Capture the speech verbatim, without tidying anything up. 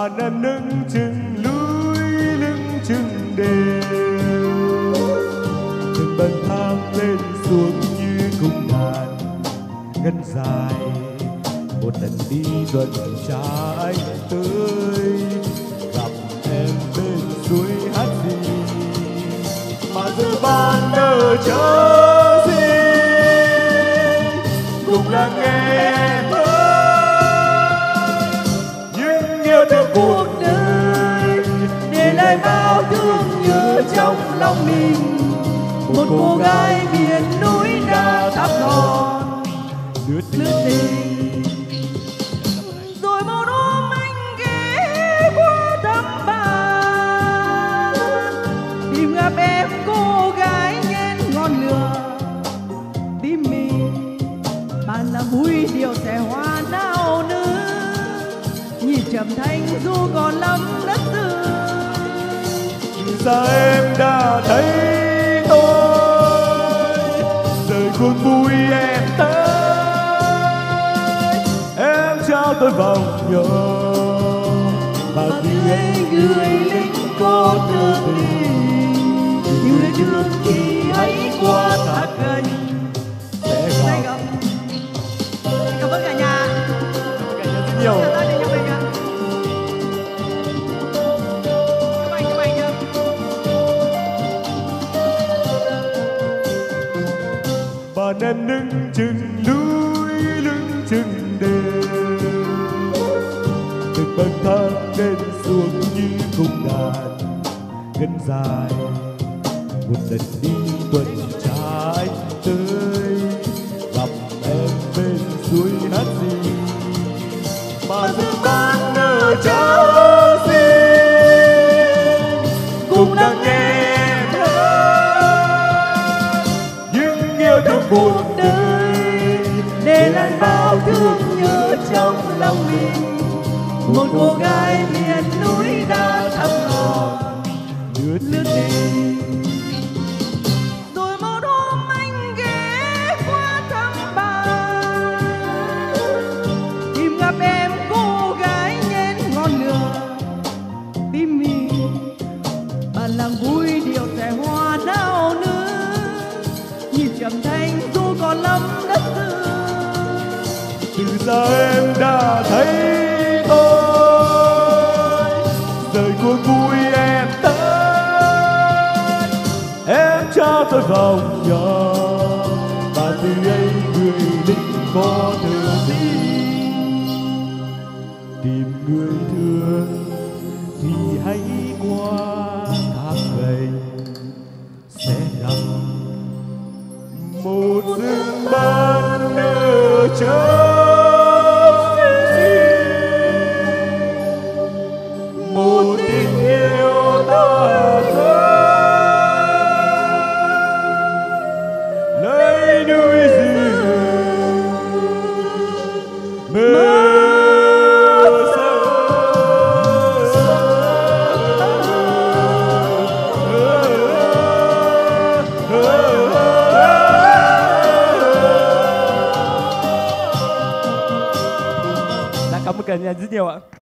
Bạn em đứng chừng núi lưng chừng đèo, từng bậc thang lên xuống như cung đàn ngân dài. Một lần đi tuần trái tới gặp em bên suối hát gì mà giờ ban nở chớ gì, cùng lắng nghe em ơi những yêu thương cuộc đời, để lại bao thương nhớ trong lòng mình. Một cô gái miền núi đã thắp non lướt lướt tình, rồi một hôm anh ghé qua thăm bạn, tìm gặp em cô gái nhen ngọn lửa tim mình. Bạn là vui điều sẽ hoa nao nữ, nhịp trầm thanh dù còn lắm đất rừng. từ xa em đã thấy tôi, rời cuốn vui em tới, em trao tôi vòng nhỏ và vì anh người lính cô thương tình, yêu đời thương thì hãy qua thác gành sẽ sẽ gặp. gặp. Cảm ơn cả nhà. Cảm ơn rất nhiều. Gia đình của mình ạ. Chụp ảnh, chụp ảnh nhá. Bạn em đứng chừng núi lưng chừng đèo, từng bậc thang lên xuống như cung đàn ngân dài. Một lần đi tuần trái tới gặp em bên suối hát gì mà giờ ban nở chớ gì, cùng đang nghe em hát những yêu thương cuộc đời, Để lại bao thương nhớ trong lòng mình. Một cô gái miền núi đã thăm non lướt lướt tình, rồi một hôm anh ghé qua thăm bạn, tìm gặp em cô gái nhen ngọn lửa tim mình. Bạn làm vui điều sẽ hoa nao nữ, nhịp trầm thanh dù còn lắm đất rừng. từ xa em đã thấy tôi, rời cuốn vui em tới, em trao tôi vòng nhỏ và từ ấy người lính có thương tình. Tìm người thương thì hãy qua thác gành sẽ gặp. Một rừng ban nở chớ gì, một tình yêu ta thơ lấy núi rừng mơ Cảm ơn cả nhà rất nhiều ạ.